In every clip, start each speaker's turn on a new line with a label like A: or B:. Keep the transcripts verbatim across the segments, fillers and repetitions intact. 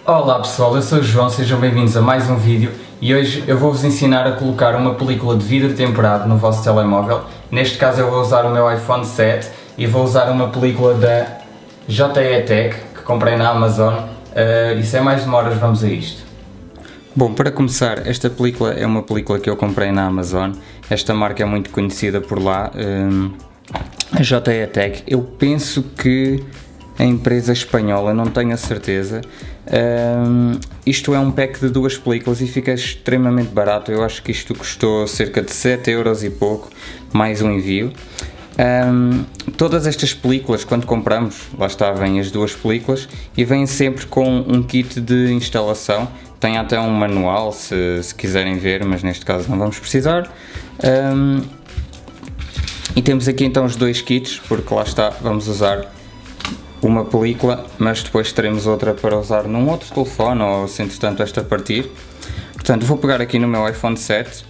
A: Olá pessoal, eu sou o João, sejam bem-vindos a mais um vídeo e hoje eu vou-vos ensinar a colocar uma película de vidro temperado no vosso telemóvel. Neste caso eu vou usar o meu iPhone sete e vou usar uma película da J E Tech que comprei na Amazon uh, e sem mais demoras vamos a isto. Bom, para começar, esta película é uma película que eu comprei na Amazon. Esta marca é muito conhecida por lá, um, a J E Tech. Eu penso que a empresa espanhola, não tenho a certeza. Um, isto é um pack de duas películas e fica extremamente barato. Eu acho que isto custou cerca de sete euros e pouco, mais um envio. Um, todas estas películas, quando compramos, lá está, vêm as duas películas e vêm sempre com um kit de instalação. Tem até um manual se, se quiserem ver, mas neste caso não vamos precisar. Um, e temos aqui então os dois kits, porque lá está, vamos usar uma película, mas depois teremos outra para usar num outro telefone ou se entretanto esta partir. Portanto, vou pegar aqui no meu iPhone sete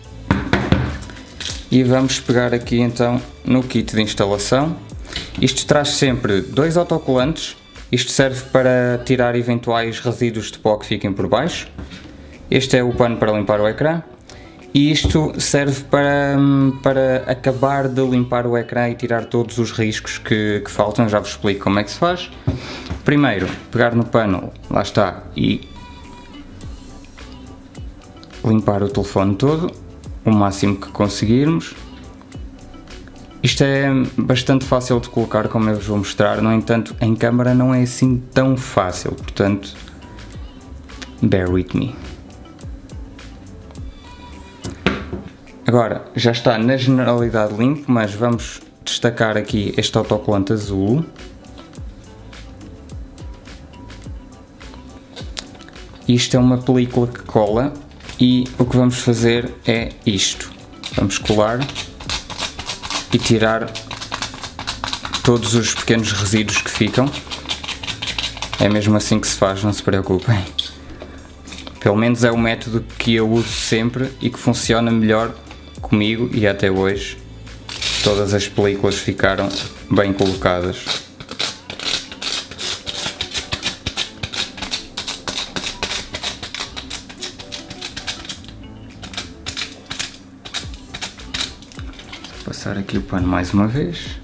A: e vamos pegar aqui então no kit de instalação. Isto traz sempre dois autocolantes. Isto serve para tirar eventuais resíduos de pó que fiquem por baixo. Este é o pano para limpar o ecrã. E isto serve para, para acabar de limpar o ecrã e tirar todos os riscos que, que faltam. Já vos explico como é que se faz. Primeiro, pegar no pano, lá está, e limpar o telefone todo, o máximo que conseguirmos. Isto é bastante fácil de colocar, como eu vos vou mostrar, no entanto, em câmara não é assim tão fácil, portanto, bear with me. Agora, já está na generalidade limpo, mas vamos destacar aqui este autocolante azul. Isto é uma película que cola e o que vamos fazer é isto. Vamos colar e tirar todos os pequenos resíduos que ficam. É mesmo assim que se faz, não se preocupem. Pelo menos é o método que eu uso sempre e que funciona melhor comigo, e até hoje todas as películas ficaram bem colocadas. Vou passar aqui o pano mais uma vez.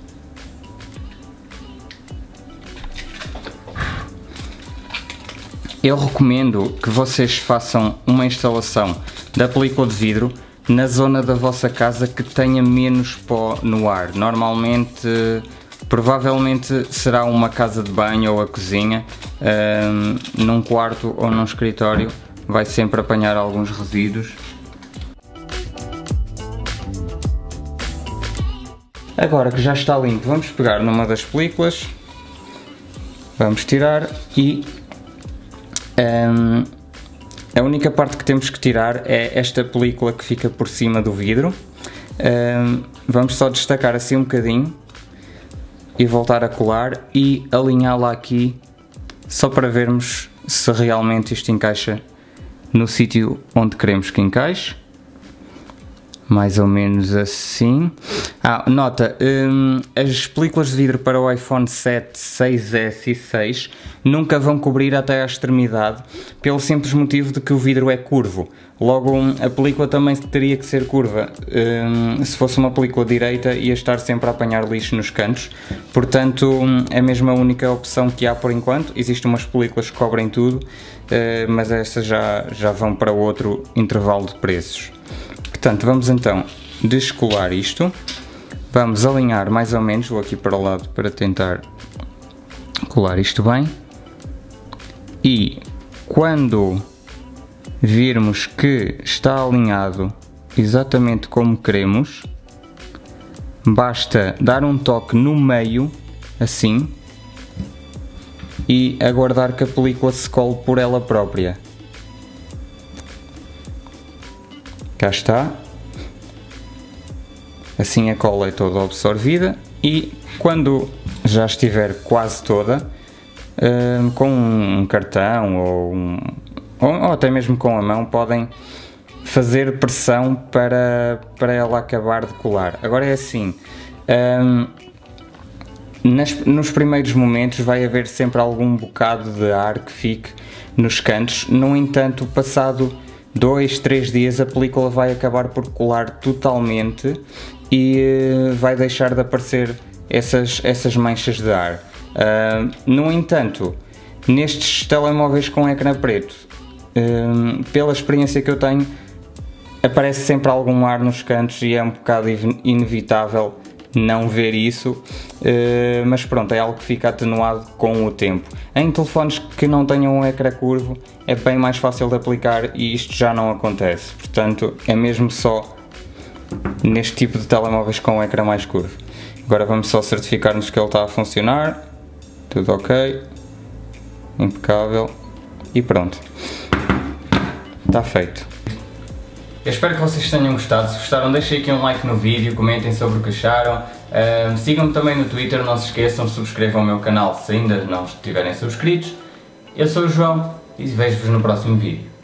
A: Eu recomendo que vocês façam uma instalação da película de vidro na zona da vossa casa que tenha menos pó no ar. Normalmente, provavelmente será uma casa de banho ou a cozinha, um, num quarto ou num escritório, vai sempre apanhar alguns resíduos. Agora que já está limpo, vamos pegar numa das películas, vamos tirar e um, a única parte que temos que tirar é esta película que fica por cima do vidro. Um, vamos só destacar assim um bocadinho e voltar a colar e alinhá-la aqui só para vermos se realmente isto encaixa no sítio onde queremos que encaixe. Mais ou menos assim. Ah, nota, hum, as películas de vidro para o iPhone sete, seis S e seis nunca vão cobrir até à extremidade, pelo simples motivo de que o vidro é curvo. Logo, a película também teria que ser curva. Hum, se fosse uma película direita, ia estar sempre a apanhar lixo nos cantos. Portanto, é mesmo a única opção que há por enquanto. Existem umas películas que cobrem tudo, uh, mas essas já, já vão para outro intervalo de preços. Portanto, vamos então descolar isto, vamos alinhar mais ou menos, vou aqui para o lado para tentar colar isto bem, e quando virmos que está alinhado exatamente como queremos, basta dar um toque no meio, assim, e aguardar que a película se cole por ela própria. Cá está, assim a cola é toda absorvida e quando já estiver quase toda, uh, com um cartão ou, um, ou, ou até mesmo com a mão, podem fazer pressão para, para ela acabar de colar. Agora é assim, um, nas, nos primeiros momentos vai haver sempre algum bocado de ar que fique nos cantos. No entanto, passado dois, três dias a película vai acabar por colar totalmente e vai deixar de aparecer essas, essas manchas de ar. Uh, no entanto, nestes telemóveis com ecrã preto, uh, pela experiência que eu tenho, aparece sempre algum ar nos cantos e é um bocado inevitável não ver isso, uh, mas pronto, é algo que fica atenuado com o tempo. Em telefones que não tenham um ecrã curvo é bem mais fácil de aplicar e isto já não acontece, portanto é mesmo só neste tipo de telemóveis com um ecrã mais curvo. Agora vamos só certificar-nos que ele está a funcionar, tudo ok, impecável e pronto, está feito. Eu espero que vocês tenham gostado. Se gostaram, deixem aqui um like no vídeo, comentem sobre o que acharam. Uh, sigam-me também no Twitter, não se esqueçam, subscrevam o meu canal se ainda não estiverem subscritos. Eu sou o João e vejo-vos no próximo vídeo.